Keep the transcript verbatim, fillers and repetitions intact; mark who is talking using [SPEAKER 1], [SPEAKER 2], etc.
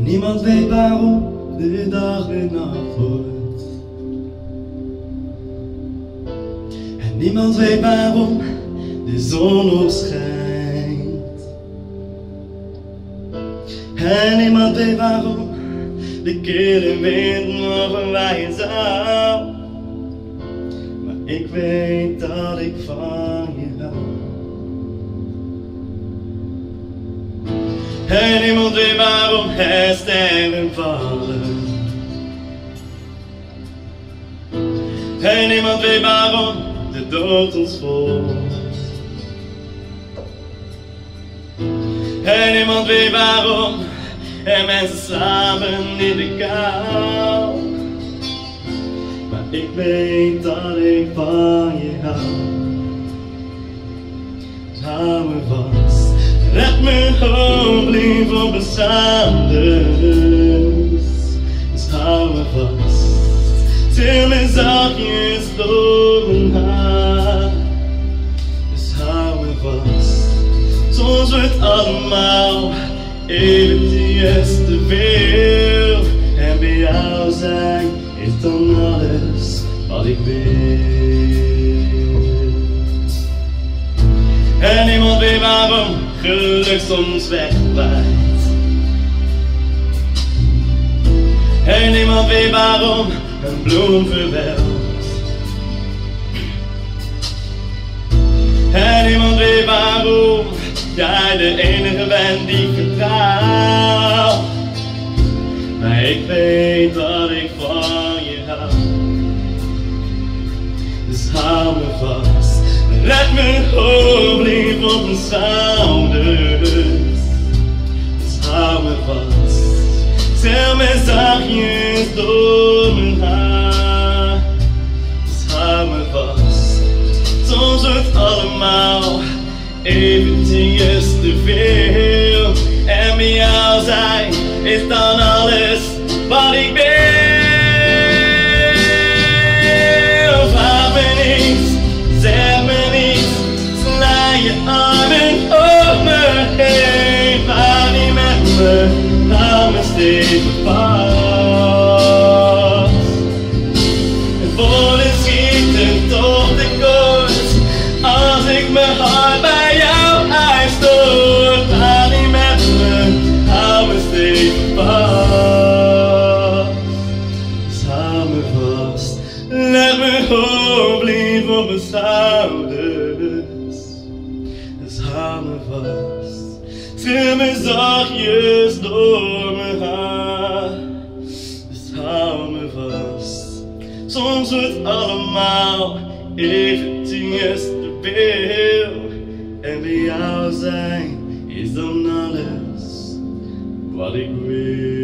[SPEAKER 1] Niemand weet waarom de dag weer nacht wordt. En niemand weet waarom de zon opschijnt. En niemand weet waarom de kille wind morgen waaien zou. Maar ik weet dat ik van je hou. En niemand weet waarom er sterren vallen. En niemand weet waarom de dood ons volgt. En niemand weet waarom er mensen slapen in de kou. Maar ik weet dat ik van je hou. Hou me vast. Let me hoop, lief op bestaan dus. Dus hou me vast. Til me zachtjes door mijn haar. Dus hou me vast. Soms wordt allemaal eventjes te veel. En bij jou zijn is dan alles wat ik wil. En niemand weet waarom geluk soms wegwaait. En niemand weet waarom een bloem verwelkt. En niemand weet waarom jij de enige bent die ik vertrouw. Maar ik weet dat ik van je hou. Dus hou me vast. Let me hoop, lief op mijn schouders. Dus hou me vast. Til me zachtjes door mijn haar. Dus hou me vast. Soms wordt allemaal eventjes te veel. En bij jou zijn is dan alles wat ik wil. Vraag me niets, zeg me niets. Sla je armen om me heen. Ga niet met me, hou me stevig vast. En woorden schieten toch te kort. Als ik mijn hart bij jou uitstoot. Ga niet met me, hou me stevig vast. Dus hou me vast. Let me hoop, lief op mijn schouders. Dus hou me vast. Til me zachtjes door mijn haar. Dus hou me vast. Soms wordt allemaal eventjes te veel. En bij jou zijn is dan alles wat ik wil.